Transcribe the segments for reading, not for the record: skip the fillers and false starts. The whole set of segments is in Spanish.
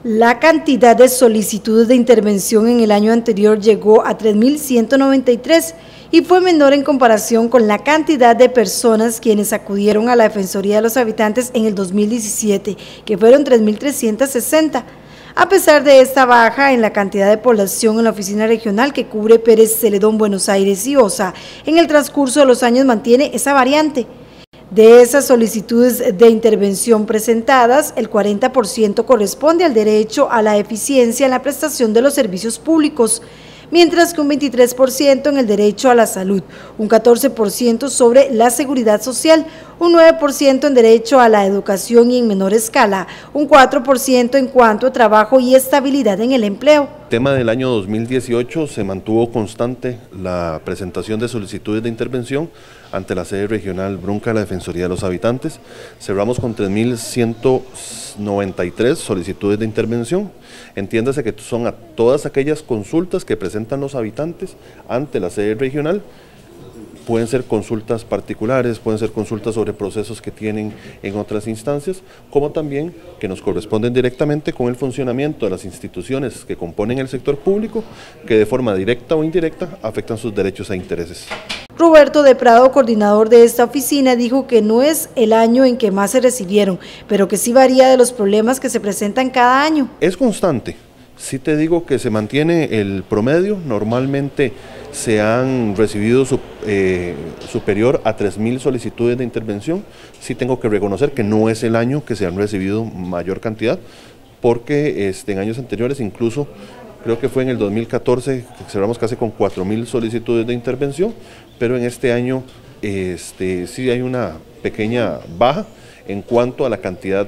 La cantidad de solicitudes de intervención en el año anterior llegó a 3.193 y fue menor en comparación con la cantidad de personas quienes acudieron a la Defensoría de los Habitantes en el 2017, que fueron 3.360. A pesar de esta baja en la cantidad de población en la oficina regional que cubre Pérez Celedón, Buenos Aires y Osa, en el transcurso de los años mantiene esa variante. De esas solicitudes de intervención presentadas, el 40% corresponde al derecho a la eficiencia en la prestación de los servicios públicos, mientras que un 23% en el derecho a la salud, un 14% sobre la seguridad social, un 9% en derecho a la educación y en menor escala, un 4% en cuanto a trabajo y estabilidad en el empleo. El tema del año 2018 se mantuvo constante la presentación de solicitudes de intervención ante la sede regional Brunca de la Defensoría de los Habitantes. Cerramos con 3.193 solicitudes de intervención. Entiéndase que son a todas aquellas consultas que presentan los habitantes ante la sede regional. Pueden ser consultas particulares, pueden ser consultas sobre procesos que tienen en otras instancias, como también que nos corresponden directamente con el funcionamiento de las instituciones que componen el sector público, que de forma directa o indirecta afectan sus derechos e intereses. Roberto de Prado, coordinador de esta oficina, dijo que no es el año en que más se recibieron, pero que sí varía de los problemas que se presentan cada año. Es constante. Sí te digo que se mantiene el promedio, normalmente se han recibido superior a 3.000 solicitudes de intervención. Sí tengo que reconocer que no es el año que se han recibido mayor cantidad, porque en años anteriores incluso, creo que fue en el 2014, que cerramos casi con 4.000 solicitudes de intervención, pero en este año sí hay una pequeña baja en cuanto a la cantidad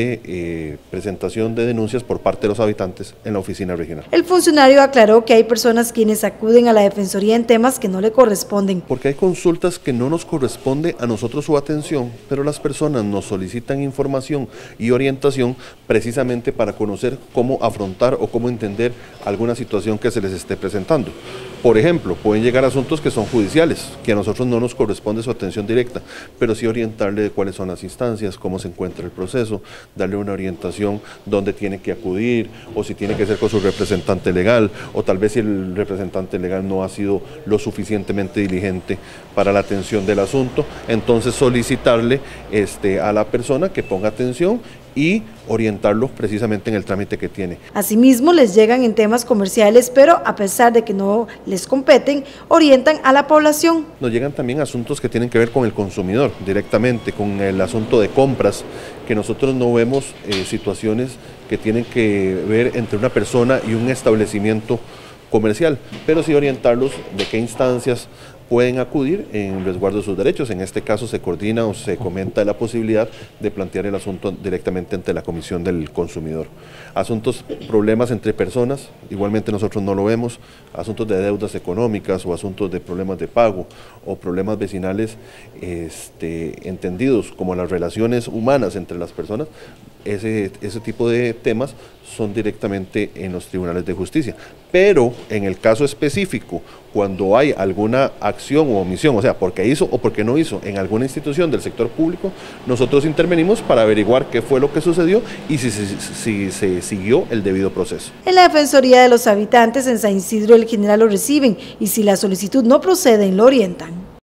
de presentación de denuncias por parte de los habitantes en la oficina regional. El funcionario aclaró que hay personas quienes acuden a la Defensoría en temas que no le corresponden. Porque hay consultas que no nos corresponde a nosotros su atención, pero las personas nos solicitan información y orientación precisamente para conocer cómo afrontar o cómo entender alguna situación que se les esté presentando. Por ejemplo, pueden llegar asuntos que son judiciales, que a nosotros no nos corresponde su atención directa, pero sí orientarle de cuáles son las instancias, cómo se encuentra el proceso, darle una orientación dónde tiene que acudir, o si tiene que ser con su representante legal, o tal vez si el representante legal no ha sido lo suficientemente diligente para la atención del asunto, entonces solicitarle a la persona que ponga atención y orientarlos precisamente en el trámite que tiene. Asimismo, les llegan en temas comerciales, pero a pesar de que no les competen, orientan a la población. Nos llegan también asuntos que tienen que ver con el consumidor directamente, con el asunto de compras, que nosotros no vemos situaciones que tienen que ver entre una persona y un establecimiento comercial, pero sí orientarlos de qué instancias pueden acudir en resguardo de sus derechos. En este caso se coordina o se comenta la posibilidad de plantear el asunto directamente ante la Comisión del Consumidor. Asuntos, problemas entre personas, igualmente nosotros no lo vemos, asuntos de deudas económicas o asuntos de problemas de pago o problemas vecinales entendidos como las relaciones humanas entre las personas. Ese tipo de temas son directamente en los tribunales de justicia, pero en el caso específico, cuando hay alguna acción o omisión, o sea, porque hizo o porque no hizo en alguna institución del sector público, nosotros intervenimos para averiguar qué fue lo que sucedió y si se siguió el debido proceso. En la Defensoría de los Habitantes en San Isidro el general lo reciben y si la solicitud no procede, lo orientan.